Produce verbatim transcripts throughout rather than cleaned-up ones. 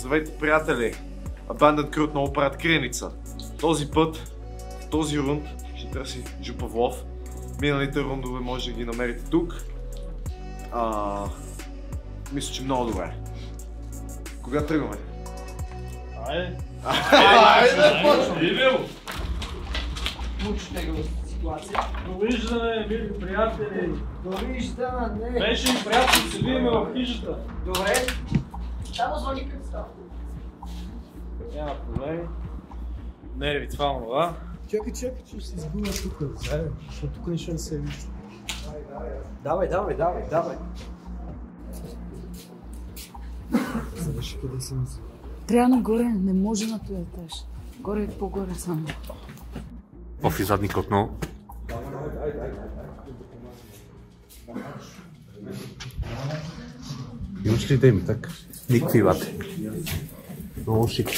Здравейте, приятели! Abandoned Crew отново правят криеница. Този път, в този рунд, ще търси Жу Павлов. Миналите рундове може да ги намерите тук. А, мисля, че много добре. Кога тръгваме? Айде! Айде да почвам! Ивил! Мучи теглата ситуация. Довиждане, мили приятели! Довиждане! Беше ми приятел, се видиме в хижата. Добре. Само звъни като става. Няма проблеми. Нерви, това онова. Чакай, чакай, че ще се изгубя тук, заедно, защото тук нищо не се вижда. Давай, давай, давай, давай. Завърши къде съм за... Трябва нагоре, не може на този етаж. Горе и по-горе само. Офи задник отново. Имаш ли деми така? Никакви вати. Много шик.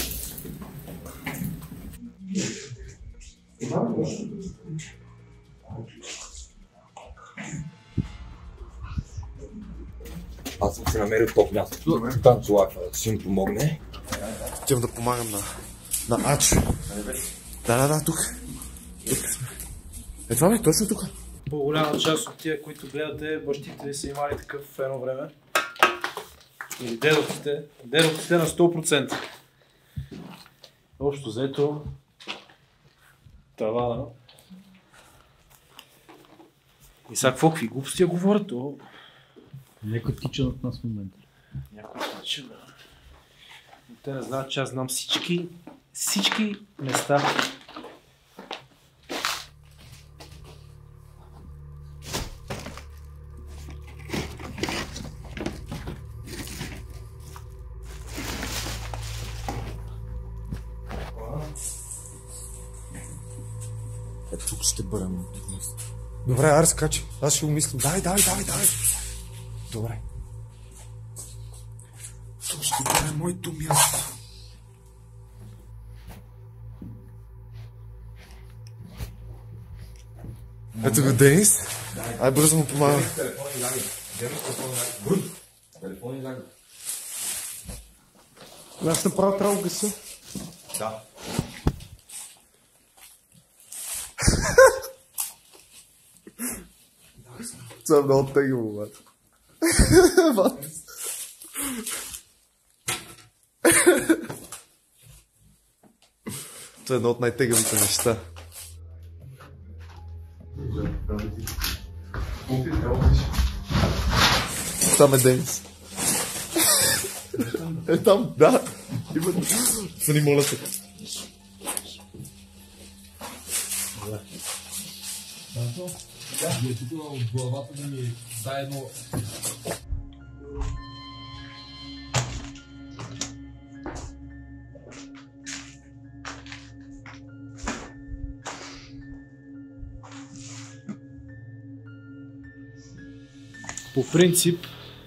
Аз съм си намерил топ място. Танцо Лайфа да си им помогне. Отивам да помагам на, на Ачо. Да, да, да, тук. Тук сме. Е, това бе, точно тук. По-голяма част от тия, които гледате, бащите ви са имали такъв едно време. Или дедовците. Дедовците на сто процента. Общо взето тавана. И сега какво, какви глупости я говорят, то... Някой тича от нас в момента. Някой тича, да. Но те не знаят, че аз знам всички, всички места. Ето тук ще бъдем. Добре, аре скачи. Аз ще го мислям. Давай, давай, давай, давай. Добре. Тук ще бъде моето място. Ето го Денис. Ай, бързо му помагам. Телефони лаги. Денис телефони лаги. Брун. Телефони лаги. Аз направо трябва да гаса. Да. Това е много тегаво, бат. Бат. Това е едно от най-тегавите неща. Там е Денис. Е там, да. Именно. Съни, моля те. Да, тук от главата да ми дай едно... По принцип,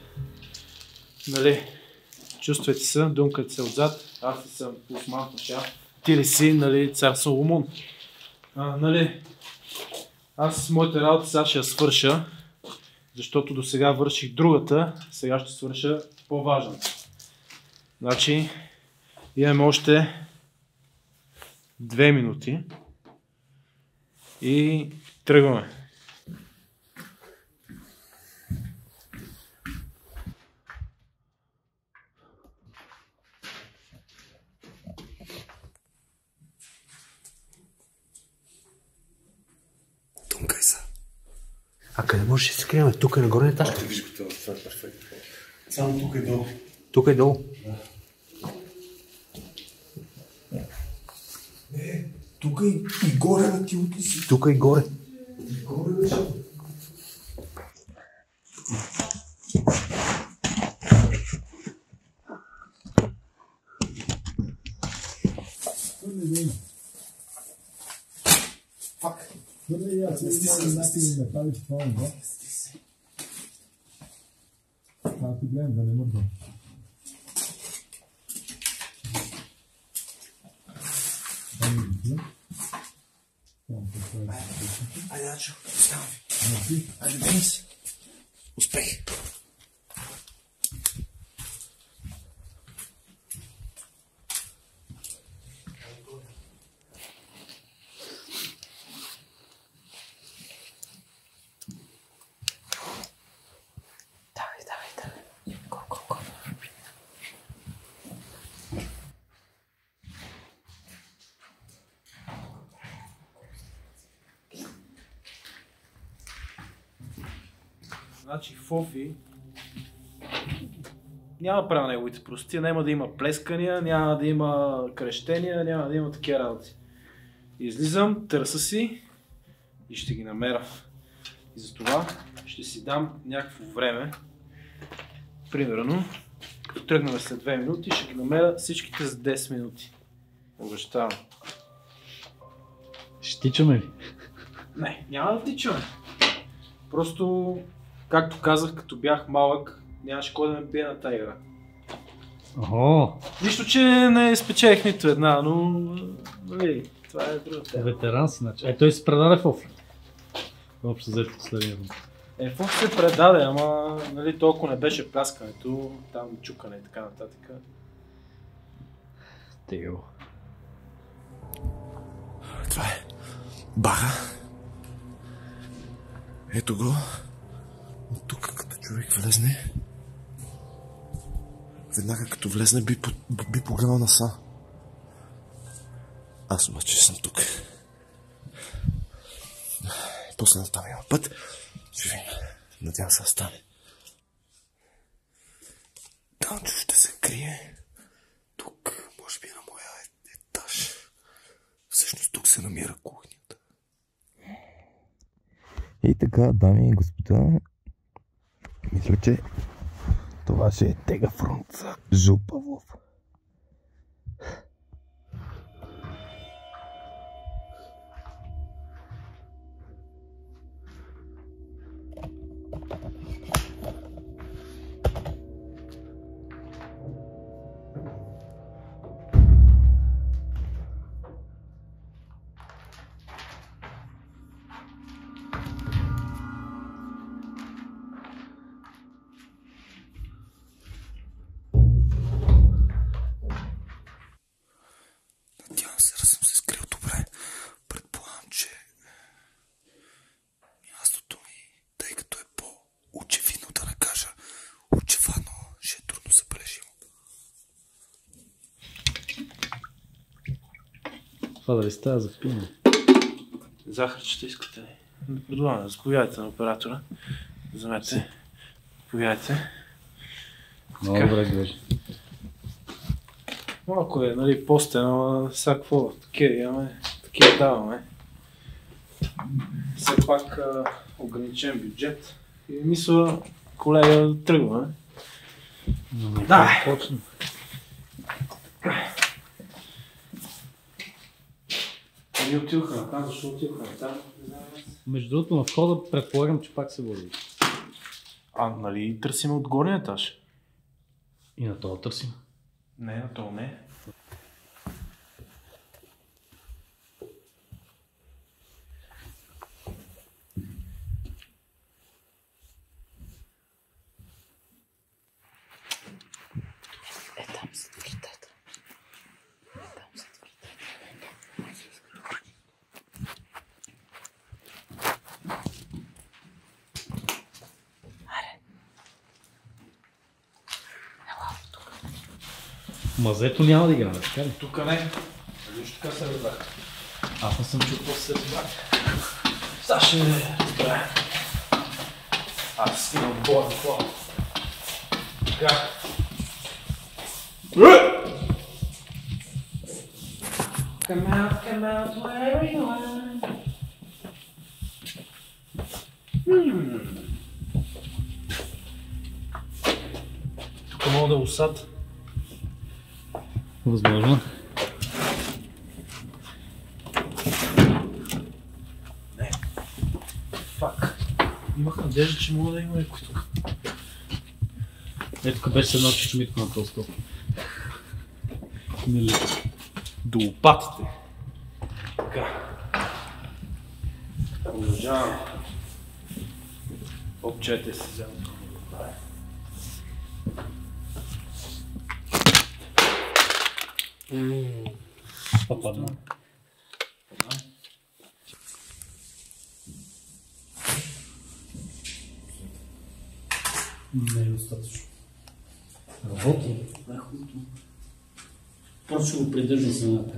нали, чувствайте се, думкате се отзад, аз ли съм Осман Паша, ти ли си, нали, цар Соломон. А, нали, аз моята работа сега ще я свърша, защото до сега върших другата, сега ще свърша по-важната. Значи, имаме още две минути и тръгваме. Тункай са. А къде може да се скрием? Тук е нагоре етаж. Ти виж го това, това е перфектно. Само тук е долу. Тук е долу. Да. Не, тук и, и горе на ти отли си. Тук и горе. И горе беше. Фак. Първи я се измога някакви метали в това, да? Това ти гледам, да не мърдам. Айде, Ачо, остави. Айде, Денис. Успех. Значи Фофи няма правя неговите простия, няма да има плескания, няма да има крещения, няма да има такива работи. Излизам, търса си и ще ги намеря. И затова ще си дам някакво време. Примерно, като тръгнем след две минути, ще ги намеря всичките за десет минути. Обещавам. Ще тичаме ли? Не, няма да тичаме. Просто, както казах, като бях малък, нямаше кой да ме бие на тази игра. Охо! Нищо, че не спечелих нито една, но нали, това е друга тема. Ветеран си, значи. Е, той се предаде в Офли. Общо взето последния рунд. Е, Фоф се предаде, ама нали, толкова не беше пляскането, там чукане и така нататък. Тео. Това е бара. Ето го. От тук, като човек влезне, веднага като влезне, би, би погледнал наса. Аз обаче съм тук. После на там има път. Ще видим. Надявам се да стане. Данчо ще се крие. Тук, може би на моя етаж. Всъщност тук се намира кухнята. И така, дами и господа, мисля, че това ще е тега фронт за Жил Павлов. Надявам се да съм се скрил добре. Предполагам, че мястото ми, тъй като е по-очевидно да не кажа очевадно, ще е трудно забележимо. Това дали става за пиене? Захар, че искате ли? Предлагам, заповядайте на оператора. Вземете. Заповядайте. Много добре гледаш. Малко е, нали, постен, ама сега какво? Такива имаме, такива даваме. Все пак а, ограничен бюджет. И мисля, колега, тръгваме. Да! Почна. Ами отиваха на там, защо отиваха на там? Между другото, на входа предполагам, че пак се води. А, нали, търсим от горния етаж? И на това търсим. Не, на това не. Е, там са вратата. Е, там са вратата. Мазето няма да играе, така ли? Тук не. Виж така се разбрах. Аз не съм чул какво се разбрах. Сега ще разбера. Аз имам боя на план. Така. Come out, come out, wherever you are. Hmm. Тук мога да усад. Възможно. Не. Фак. Имах надежда, че мога да има някой тук. Ето тук беше с едно чичмитко на този стоп. Мили. До лопатите. Така. Продължавам. Обчете се взема. Попадна. Не е достатъчно. Работи. Просто ще го придържа за едната.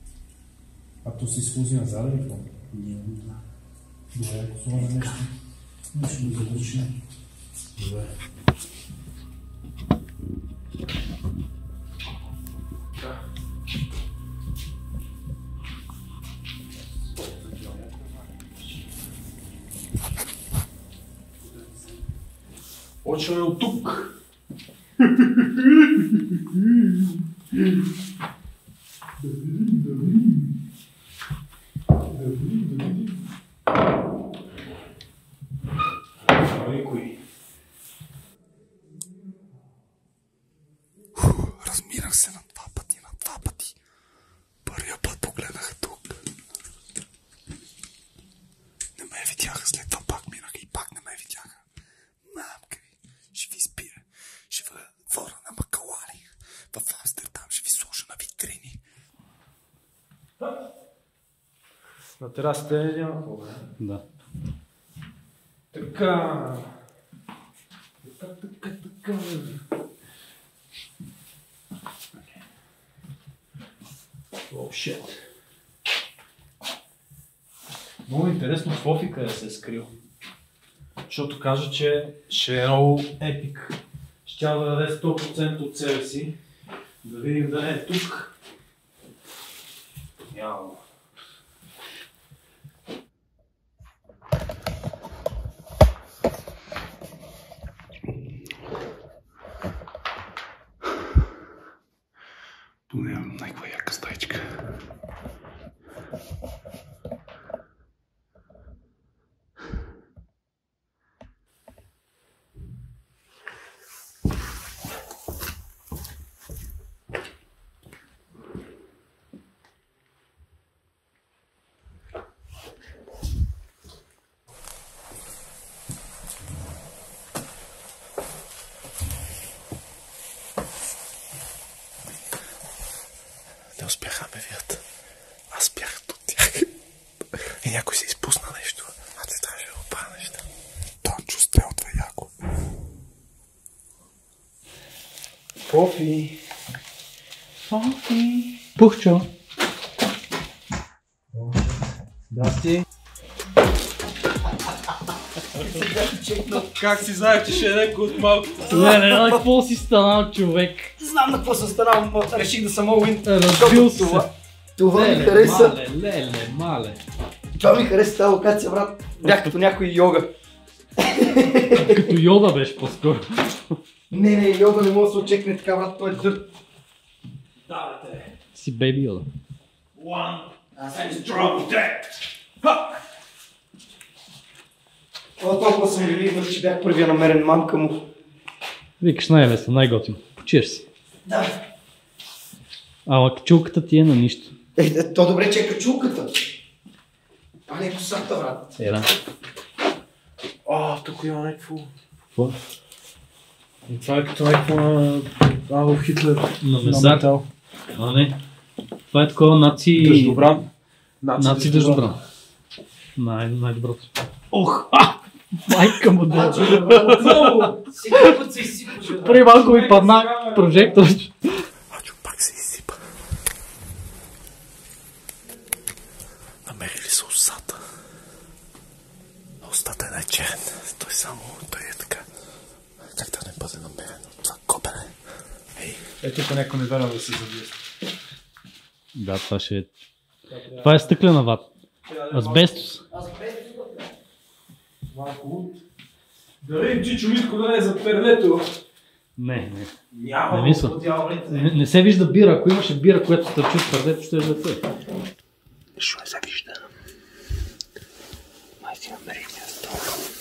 А то си слузи назад или какво? Не, да. Добре, ако сложа нещо. Нещо да заглуши. Добре. Почваме от тук. Никой. Размирах се на два пъти, на два пъти. Първия път погледнаха тук. Не ме видяха, след това пак минаха и пак не ме видяха. Мамка ви, ще ви спира. Ще ви вора на Макалари. В Амстердам ще ви сложа на витрини. На терасата няма по-добре. Да. Така. Така, така, така. Oh, shit. Много интересно Фофи къде се е скрил. Защото кажа, че ще е много епик. Ще тя да даде сто процента от себе си. Да видим да не е тук. Няма. Поне някаква яка стайчка. Не успяха ме видят. Аз бях от тях. И някой се изпусна нещо. А ти трябваше да опра неща. Тончо стрелтва яко. Фофи. Фофи. Пухчо. Здрасти. Как си знаех, че ще е някой от малкото? Не, не, не, какво си станал човек? Знам на какво съм станал, реших да съм all-in. Разбил се. Това, това ми Леле, хареса. мале, леле, мале. Това ми хареса тази локация, брат. Бях като някой йога. Като йода беше по-скоро. Не, не, йога не може да се очекне така, брат, той е дърт. Давайте. Си бейби йода. One. And drop that. Fuck. Това толкова съм религиозен, че бях първия намерен мамка му. Викаш най-лесно, най-готино. Почиеш си. Да. Ама качулката ти е на нищо. Е, то добре, че е качулката. Това не е косата, брат. Е, да. О, тук има някакво... Какво? И това е като някакво на Адолф Хитлер. На месар. А, не. Това е такова наци... Дъждобран. Наци дъждобран. Най- най-доброто. Ох! А! Майка му да! Сега път се изсипваш. Преди малко ми падна прожектор. Ачо пак се изсипа. Намерили са устата. Устата е най-черен. Той само, той е така. Как да не бъде намерен от това копене? Ей, Е, тук някой не верва да се забие. Да, това ще е... Това е стъклена вата. Азбестос. Малко луд. Да видим, Чичо Митко да не е зад пердето. Не, не. Няма Не мисля. по дяволите. Не, не се вижда бира. Ако имаше бира, която стърчи от твърдето, ще е да се. нищо не се вижда. Май си намерихме място.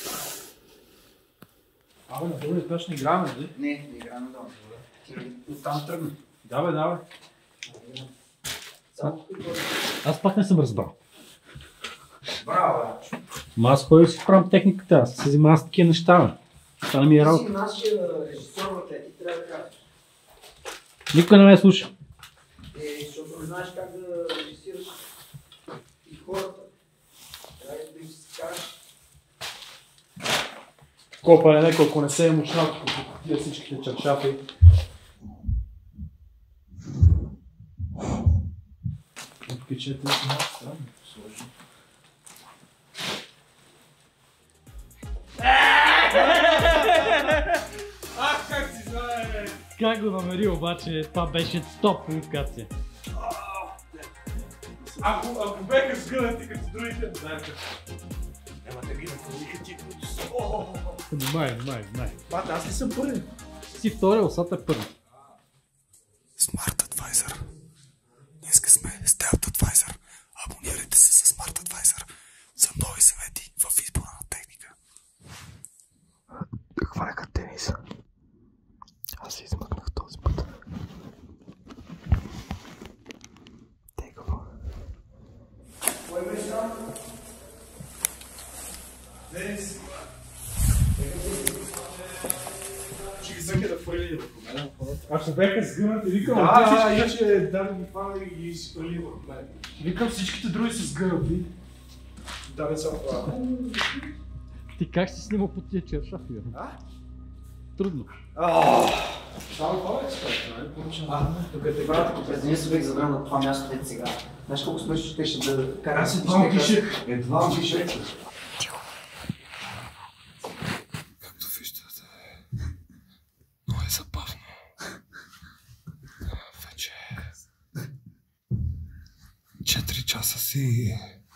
Абе, на долу не точно играме, ли? Не, не играме долу. Оттам тръгна. Давай, давай. Аз пак не съм разбрал. Браво, брат. Ма аз ходя си правим техниката, аз се взимам с такива неща, бе. Това не ми е Ти работа. си нашия режисьор, бе, ти трябва да кажеш. Никой не ме слуша. Е, защото не знаеш как да режисираш и хората. Трябва да им се кажеш. Копа е некой, ако не се е мощнал, като тия всичките чаршафи. Откичете си малко странно. Сложно. Как го намери обаче, това беше топ локация. Ако, ако беха сгънати като другите, знаете. Ема те ги накълниха ти, които са. Внимай, внимай, внимай. Бата, аз ли съм първи? Си втория, осата е първи. Smart Advisor. Днеска сме с Delta Advisor. Абонирайте се с Smart Advisor за нови съвети в избора на техника. Хваляха тениса. Аз се измъкнах този път. Тегаво. Кой беше там? Денис. Ще ги съке да фърли върху мен. Ако беха сгънати, викам, да, иначе да ми хвана и ги си фърли върху мен. Викам, всичките други са сгънати. Да, не съм това. Ти как си снимал по тия чершафи? А? Трудно. Само това е експерт, А, тук е така, като през деня се бех забрал на това място, дето сега. Знаеш колко смешно ще ще да карам Аз едва пишех. Едва пишех. Както виждате, много е забавно. Вече четири часа си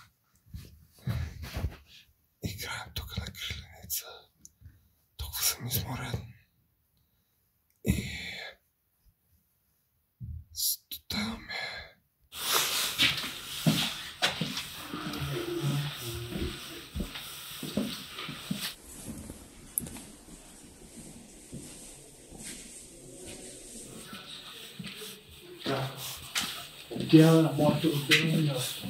играем тук на криленица. Толкова съм изморен. И студено ми е. Отиваме на моето любимо място.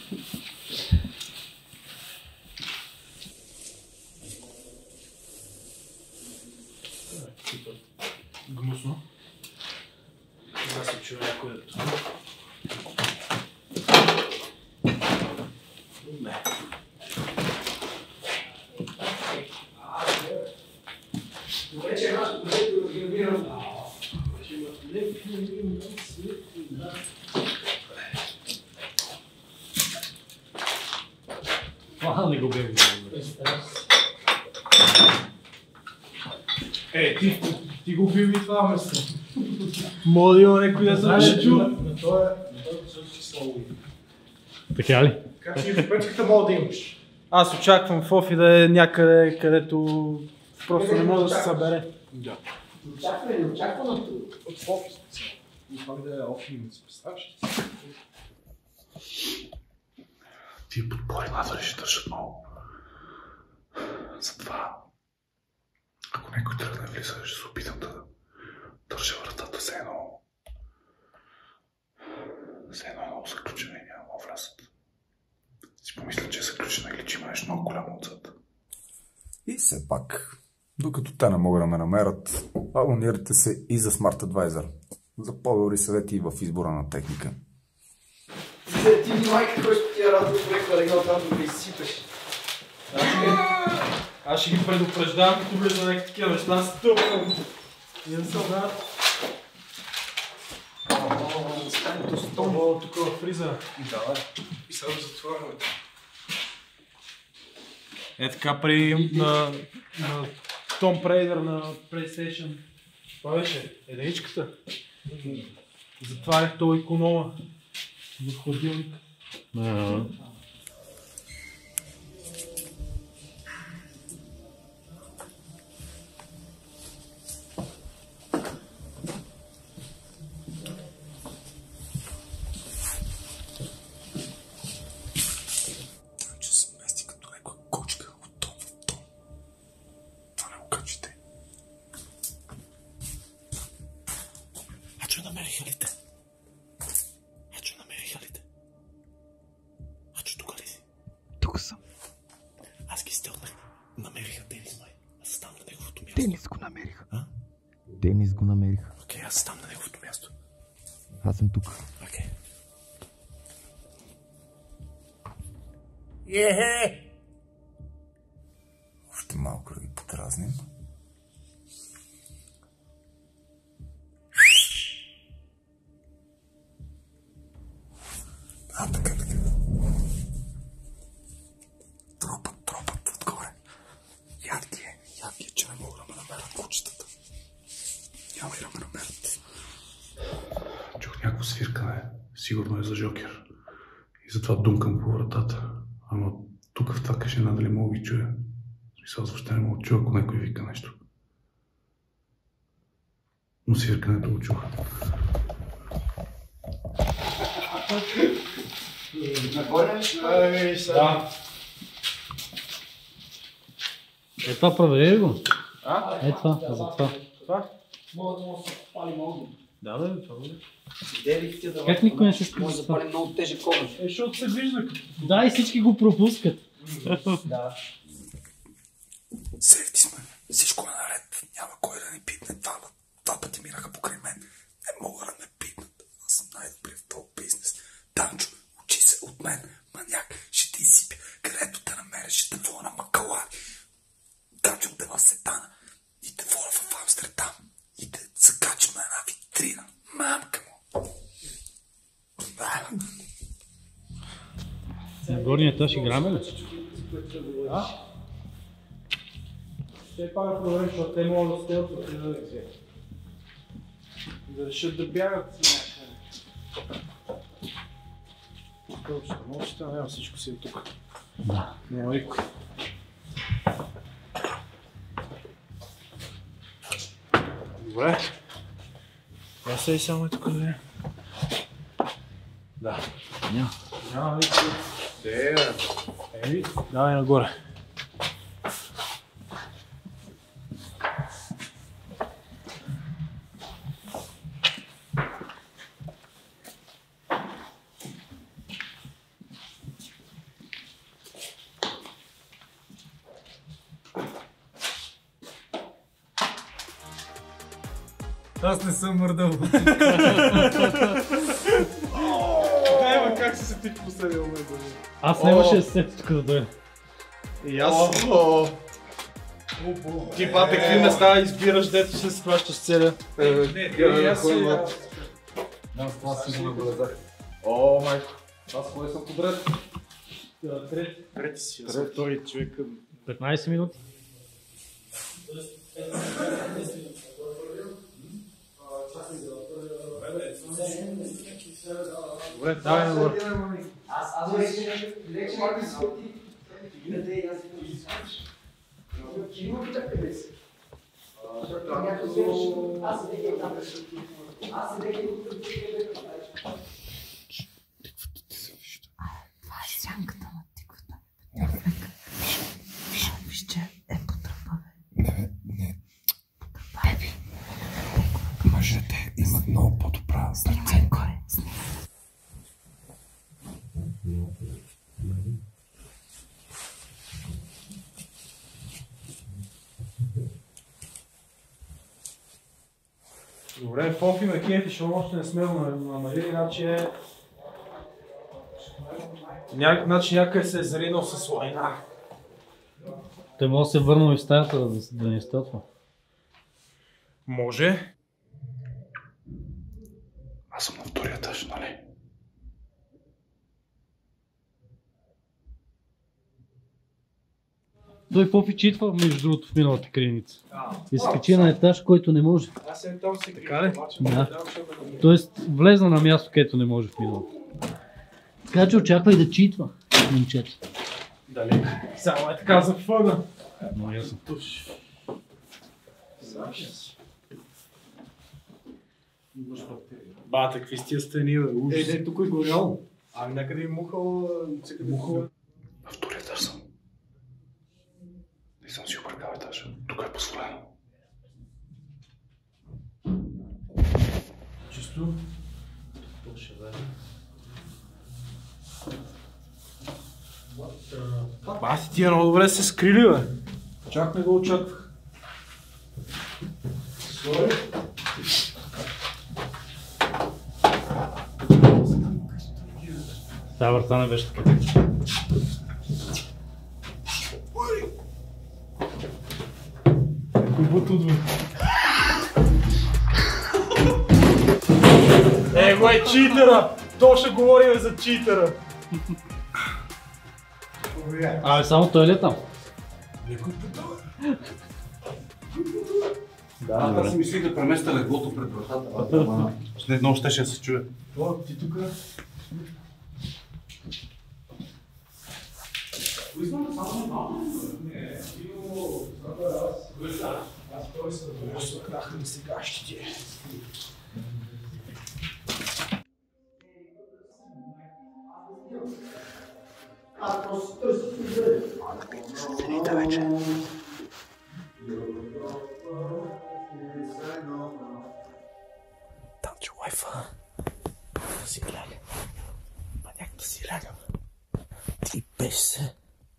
Гнусно. Сега се чува някой да това. Не. Добре, че нашето което организирам. Това не го бе видел. Е, ти, ти го бил и това место. Мога да има някой да се чу. На това е слово. Така ли? Как си в печката мога да имаш? Аз очаквам Фофи да е някъде, където просто не може да се събере. Да. Очаква ли, очаква на това? От Фофи специално. И това да е офис, представяш? Тия подбори надали ще държат много. Затова, ако някой тръгне да влиза, ще се опитам да държа вратата все едно. Все едно е много заключена и няма да влязат. Си помисля, че е заключена или че имаш много голямо отзад. И все пак, докато те не могат да ме намерят, абонирайте се и за Smart Advisor. За по-добри съвети в избора на техника. Ти внимай какво ще ти е радо проекта да играл там да го изсипаш. Аз ще ги предупреждавам, като влиза на някакви такива неща, стъпвам. И да се обрат. Стането с Том, том. тук в фриза. Давай. И само затворяме. Е така при на, на Том Прейдър на PlayStation. Това беше единичката. Затварях този иконома в хладилник. Че се мести като някаква кочка от том в том. Това не го качите. Ачо, намериха ли те? Ачо, намериха ли те? Ачо, тук ли си? Тук съм. Аз ги стелнах. Намериха Денис, май. Аз там на неговото място. Денис го намериха. А? Денис го намериха. Окей, аз там на неговото място. Аз съм тук. Окей. Ехе! Още малко да ги подразним. А, така, така. Тропът, тропът отгоре. Ярки е, ярки е, че не мога да ме намерят кучетата. Няма и да ме намерят. Джокер. И затова думкам по вратата. Ама тук в това къща надали мога ги чуя. В смисъл, аз въобще не мога чуя, ако някой вика нещо. Но свиркането го чуха. Нагоре? Да. Е, това правее го. А? Е, това, за това. Това? Мога да се пали много. Да, бе, това бе. Иде да Как никой не се спи може за да това? пали много тежък огън. Е, защото се вижда. Да, и всички го пропускат. Да. Сейфти сме. Всичко е наред. Няма кой да ни пипне. Два, два пъти минаха покрай мен. Не мога да ме пипнат. Аз съм най-добри в този бизнес. Данчо, учи се от мен. Маняк, ще ти изсипя. Където те намериш, ще те воля на Макалари. Данчо те в Сетана. И те воля в Амстердам. И те закачам на една витрина. Мамка му. На горния етаж играме ли? А? Те пак да проверим, защото те могат да стоят от преди да ги да решат да бягат някъде. Точно, нощта, няма всичко си е тук. Да. Няма никой. Добре. Я се и само е тук да е. Да. Няма. Няма никой. Де, еми, давай нагоре. Аз не съм мърдал. Няма как се сетих в последния момент. Аз нямаше да се сетя тук да дойда. И аз... Ти ба такива места избираш, дето се схващаш целия. Не, не, аз си... Да, с това си го наблюдах. О, майко. Аз кой съм подред? Трети. Трети си, аз съм втори човек. петнайсет минути. Добре, давай нагоре. Аз аз вече вече малко изходи. Къде аз не изходиш? Кино пита къде си? Аз седех там. Аз седех тук. Това е сянката на тиквата. Виж, че е потръпа, бе. Не, не. Потръпа, бе. Мъжете имат много по-добра Снимай горе, снимай. Добре, Фофи ме кефи, защото още не сме го намалили, значи Ня... Значи някъде се е заринал с лайна. Той може да се върна в стаята да, да не стътва. Може. Аз съм на втория етаж, нали? Той Попи читва между другото в миналата криеница. И се качи на етаж, който не може. Аз съм там си така ли? Да. Тоест влезна на място, където не може в миналото. Така че очаквай да читва, момчето. Дали? Само е така за фъна. Много ясно. Бата, какви сте стени, бе, ужас. Е, не, тук е горял. Ами някъде е мухал... Мухал. На втория етаж съм. Не съм си объркал етажа. Тук е позволено. Чисто. Баси, тия много добре се скрили, бе. Чак не го очаквах. Та врата не беше така. Кубут бе. Е, го е читера! То ще говорим за читера. Абе, само той ли е там? Да, аз си мислих да преместя леглото пред вратата. След едно ще ще се чуе. О, ти тук? Аз просто просто крахам сега ще. Седите вече. Танчо лайфа. Да си ляга. Маняк да си лягам. Ти беше се.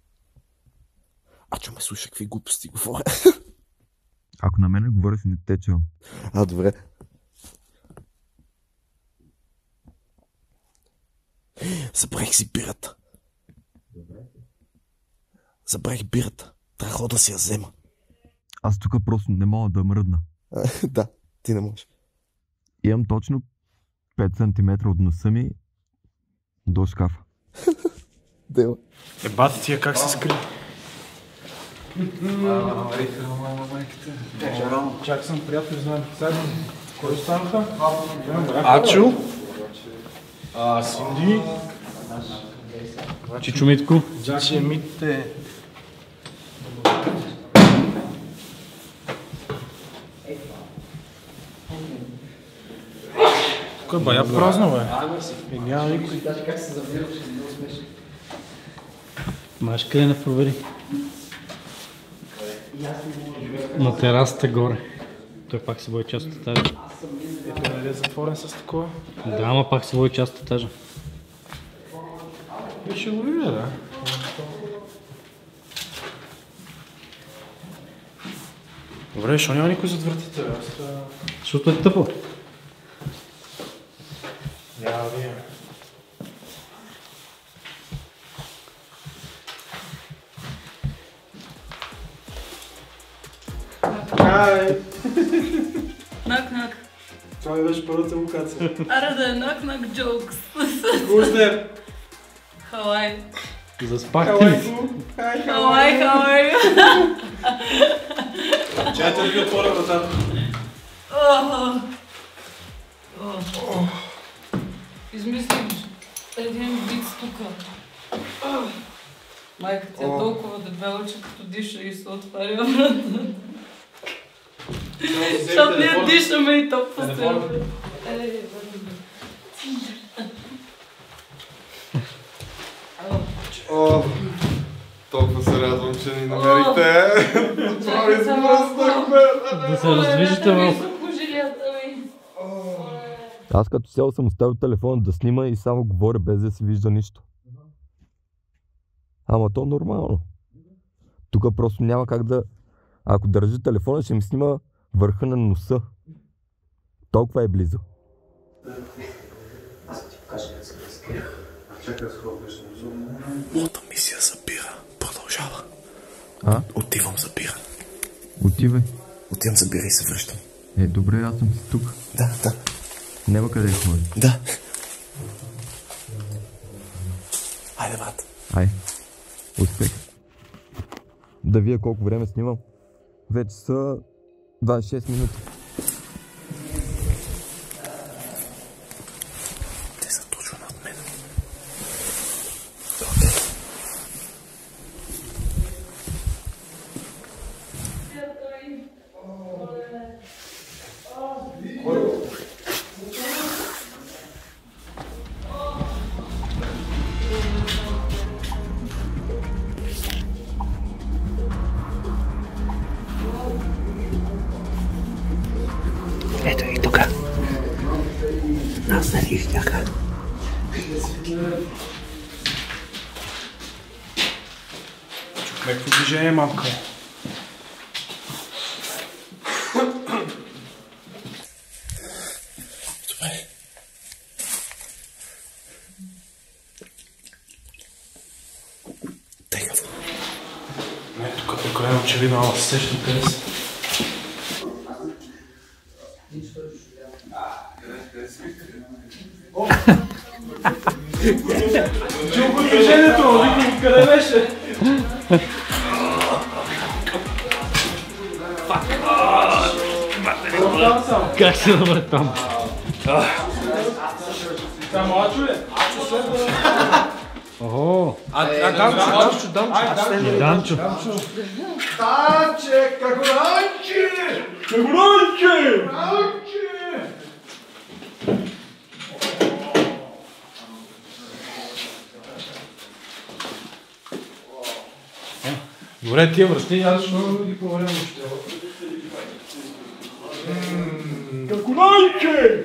Ачо ме слуша какви глупости говоря. Ако на мене говориш, не те чувам. А, добре. Забравих си бирата. Забравих бирата. Трябва да си я взема. Аз тук просто не мога да мръдна. Да, ти не можеш. Имам точно пет сантиметра от носа ми до шкафа. Дела. Е, бати тия как се скри? Чак съм приятел, знаем заедно. Кой останаха? Ачо, а, Синди, Чичо Митко. Джачи Митте. Тук е бая празно, бе. И няма никой. Маш къде не провери? На терасата горе. Той пак се бои част от етажа. Ето нали е затворен с такова? Да, ама пак се бои част от етажа. И ще го видя, да. Добре, защо няма никой зад вратите, бе? Защото е тъпо. Няма да видим. Ай! Knock-knock. Това ми беше първата локация. Аре да е knock-knock jokes. Who's there? Хавай. Заспахте ли си? Хавай, хавай. Чайте да ви отворя вратата. Измислих един вид тука. Майка ти е толкова дебела, че като диша и се отваря врата. Защото ние дишаме и то постоянно. О, толкова се радвам, че ни намерихте. Това ми сбръснахме. Да се раздвижите малко. Аз като цяло съм оставил телефона да снима и само говоря без да се вижда нищо. Ама то нормално. Тук просто няма как да... Ако държа телефона, ще ми снима върха на носа. Толкова е близо. Аз ти покажа как се разкрия. Чакай да се хлопнеш на носа. Моята мисия за бира продължава. А? Отивам за бира. Отивай. Отивам за бира и се връщам. Е, добре, аз съм си тук. Да, да. Няма къде ходи. Да. Айде, брат. Ай. Успех. Да вие колко време снимам. Вече са двадесет и шест минути. Те са точно над мен. Ето и тук. Нас нали щяха. Чухме какво движение, мамка. Добре. Тегаво. Не, тук е крайно очевидно, ама се сещам къде са. Чул го движението, викам къде беше? Как се намре там? Само Ачо е? Ачо следва. Охо! А, а Данчо, Данчо, Данчо, Данчо. Данчо. Данче, како Данче! Како Данче! Данче! Добре, тия връщи, аз ще ги проверям още. Како Данче!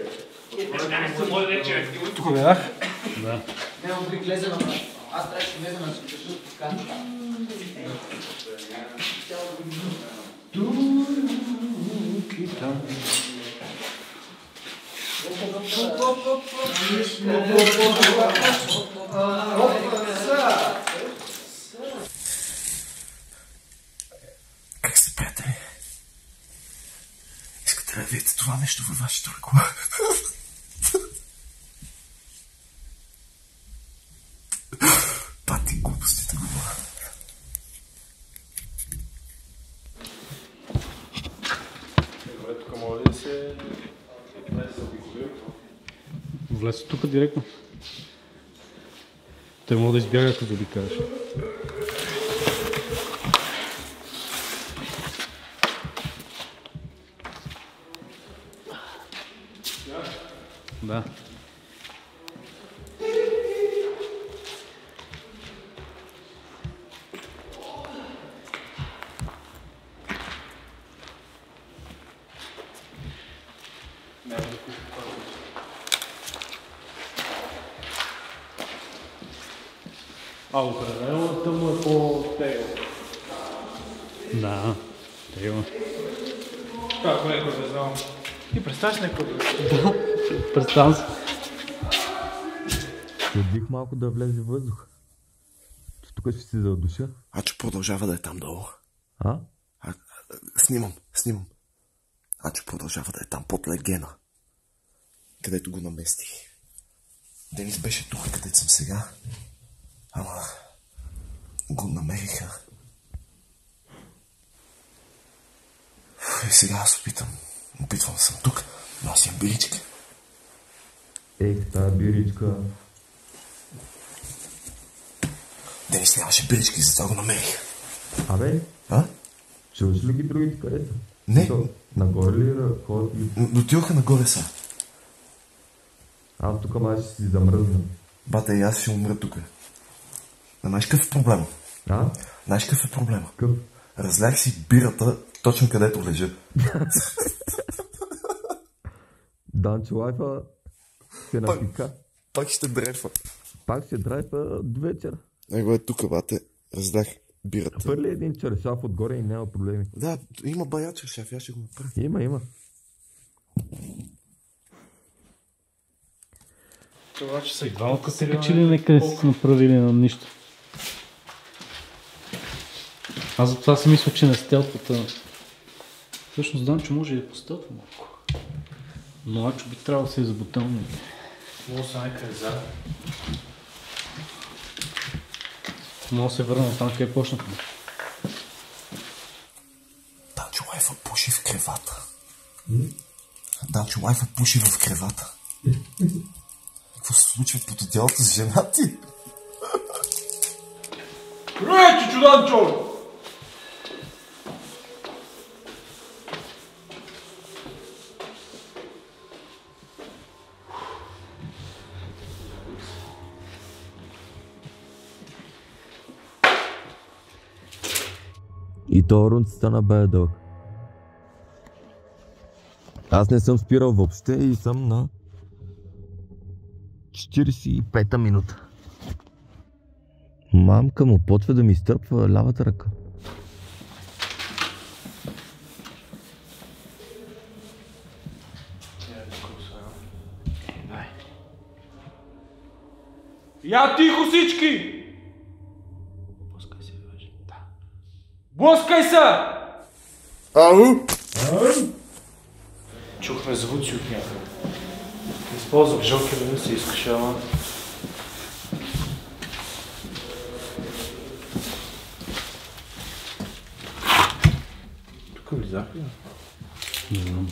Тук бях. Да. Няма да влезе на нас. Аз трябваше да влезе на скачу. Как сте, приятели? Искате да видите това нещо във вашето ръко? Пати глупостите го. Добре, тук може ли да се... Влез тук директно. Той може да избяга, като ви кажеш. Да. А, определено тъмно е по-тегло. Да, тегло. Как някой не знам. Ти представяш някой да си? Да, представям се. Следих малко да влезе въздух. Тук ще си задуша. А че продължава да е там долу. А? А, снимам, снимам. А че продължава да е там под легена. Където го наместих. Денис беше тук, където съм сега. Ама го намериха. И сега аз опитам. Опитвам да съм тук, но аз имам биричка. Ей, тази биричка. Денис нямаше бирички, затова го намерих. Абе? А? Чуваш ли ги другите къде са? Не. То, нагоре ли ходят ли? Отиваха нагоре са. Аз тук май ще си замръзна. Бате, и аз ще умра тук. Но знаеш какъв е проблема? А? Знаеш какъв е проблема? Какъв? Разлях си бирата точно където лежа. Данчо лайфа се напика. Пак ще дрейфа. Пак ще драйфа до вечер. Него е тук, бате. Разлях бирата. Хвърли един черешав отгоре и няма проблеми. Да, има бая черешав, я ще го направя. Има, има. Това, че са и Двамата се качили некъде са направили на нищо. Аз за това си мисля, че не стелпата. Всъщност знам, че може да я постълпа малко. Но Ачо би трябвало да се изобутълни. Мога са някъде зад. Мога да се върна там, къде почнахме. Данчо лайфа пуши в кревата. Данчо лайфа пуши в кревата. Какво се случва под одеялото с жена ти? Привет, чичо Данчо! И то рунд стана бая дълг. Аз не съм спирал въобще и съм на четиридесет и пета минута. Мамка му почва да ми изтърпва лявата ръка. Я тихо всички! Блъскай се, бе. Да. Блъскай се! Ау! Чухме звуци от някъде. Използвах жокера да се изкушава. Тук влизах ли? Не знам.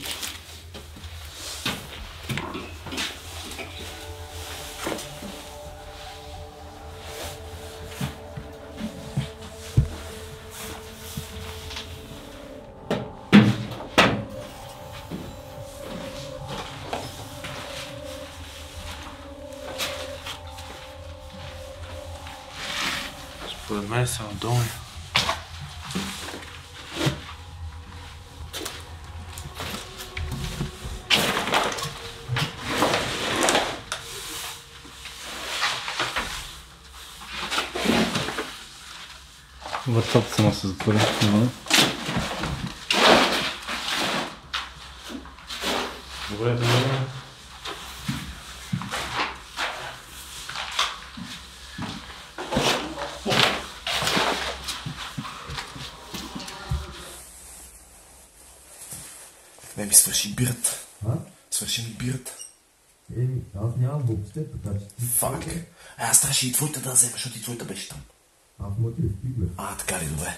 Ай, са надолу. Вратата сама се затвори. Добре, добре. Не ми свърши бирата. А? Свърши ми бирата. Еми, аз нямам въобще, така че ти... Фак. А, аз трябваше и твоята да взема, защото и твоята беше там. Аз му ти стигна. А, така ли, добре.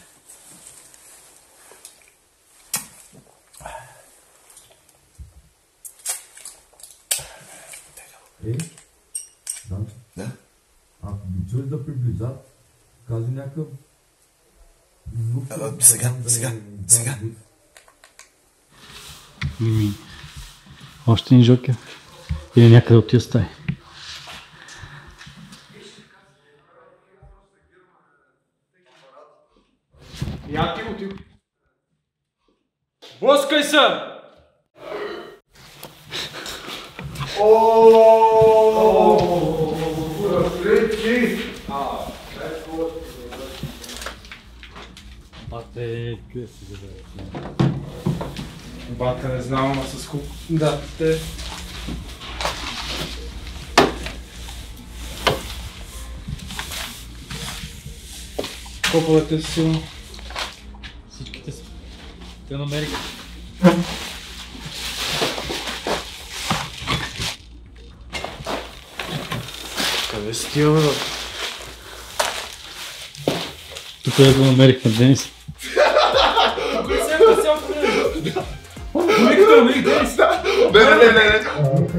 Е, да. Да? Ако ги чуеш да приближат, кажи някакъв звук. А, сега, сега, сега. Ми, още един жокер. Или някъде от тия стаи. Я тихо, тихо. Блъскай се! Бате, къде си забравя? Бата не знам, ама с колко датите. Коповете са силно. Всичките са. Те намериха. Къде си тия, бе? Тук е го намерих на Денис. Тук е сега, сега погледна. Тук е намерих Денис. Не, не, не, не, не.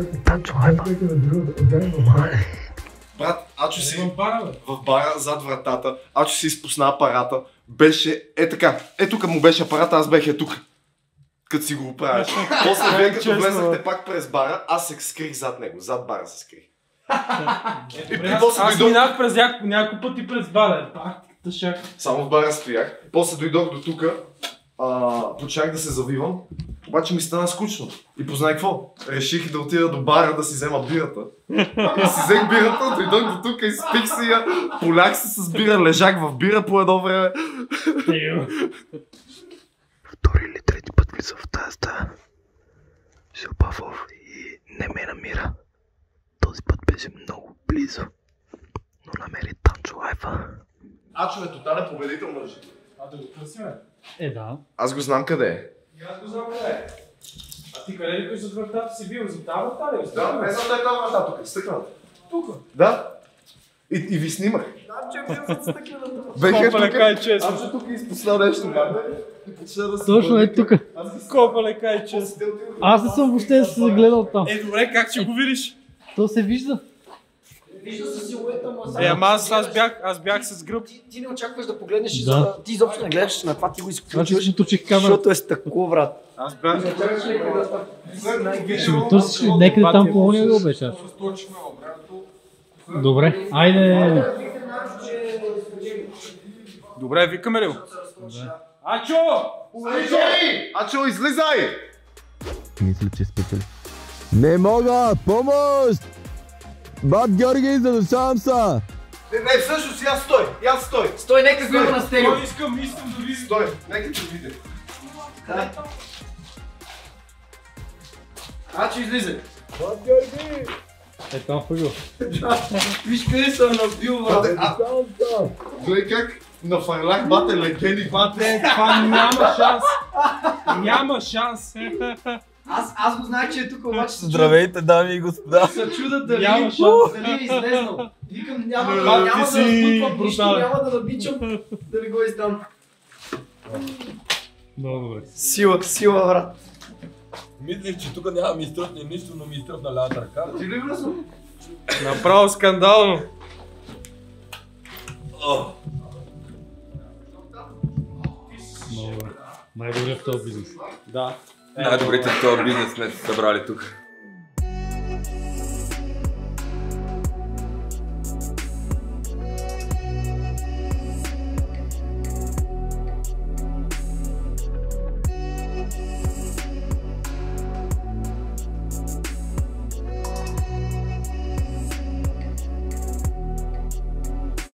Брат, Ачо си в бара зад вратата, Ачо си изпусна апарата, беше е така, е тук му беше апарата, аз бех е тук. Като си го оправяш. После вие като влезнахте пак през бара, аз се скрих зад него, зад бара се скрих. Аз минах през няколко пъти през бара, тактиката шак. Само в бара стоях, после дойдох до тука, почнах да се завивам, обаче ми стана скучно. И познай какво? Реших да отида до бара да си взема бирата. И си взех бирата, дойдох до тук, изпих си я, полях се с бира, лежах в бира по едно време. Втори или трети път влиза в тази стая. Жопавов и не ме намира. Този път беше много близо, но намери Танчо лайфа. Ачо е тотален победител, мъж. А да го търсим, бе? Е, да. Аз го знам къде е. И аз го знам къде е. А ти къде ли кои зад вратата си бил? За тази врата ли? Да, не знам да е тази врата тук, стъкната. Тук? Да. И, и ви снимах. Знам, че е бил зад стъкната. Бех е Копа, тук, кай честно. аз тук изпуснал нещо, бе. И почна да се... Точно е тук. Копа, лека и честно. Аз не съм въобще се гледал там. Е, добре, как ще го видиш? То се вижда. Вижда се силуета, ма... Е, ама аз, аз, бях, аз бях с гръб. Ти, ти не очакваш да погледнеш и Да. за... Ти изобщо не гледаш на това, ти го Значи изключваш, ще точих камера. защото е стъкло, брат. Аз бях... Ще го търсиш ли? Някъде там по ония го беше. Добре, айде. Добре, викаме ли го? Ачо! Излизай! Ачо, излизай! Мисля, че спечели. Не мога! Помощ! Бат Георги, задушавам се! Не, не, всъщност, я стой! Я стой! Стой, нека го има на стерео. Той искам, искам да видя. Стой, нека те видя. Ачо, излизай. Е, там фъгъл. Виж къде съм набил, брат. Гледай как нафарлях бате легени, бате. Това няма шанс. Няма шанс. Аз, аз го знаех, че е тук, обаче се Здравейте, дами и господа! се чуда дали, Няма шанс. дали е излезнал. Викам, няма, Брат, да, ти няма да си разпутвам нищо, брутален. няма да набичам, да не го издам. Много добре. Сила, сила, брат. Мислих, че тук няма ми изтръпне нищо, но ми изтръпна лявата ръка. Ти ли връзва? Направо скандално. Много добре. Най-добре в този бизнес. Да. Най-добрите в този бизнес сме се събрали тук.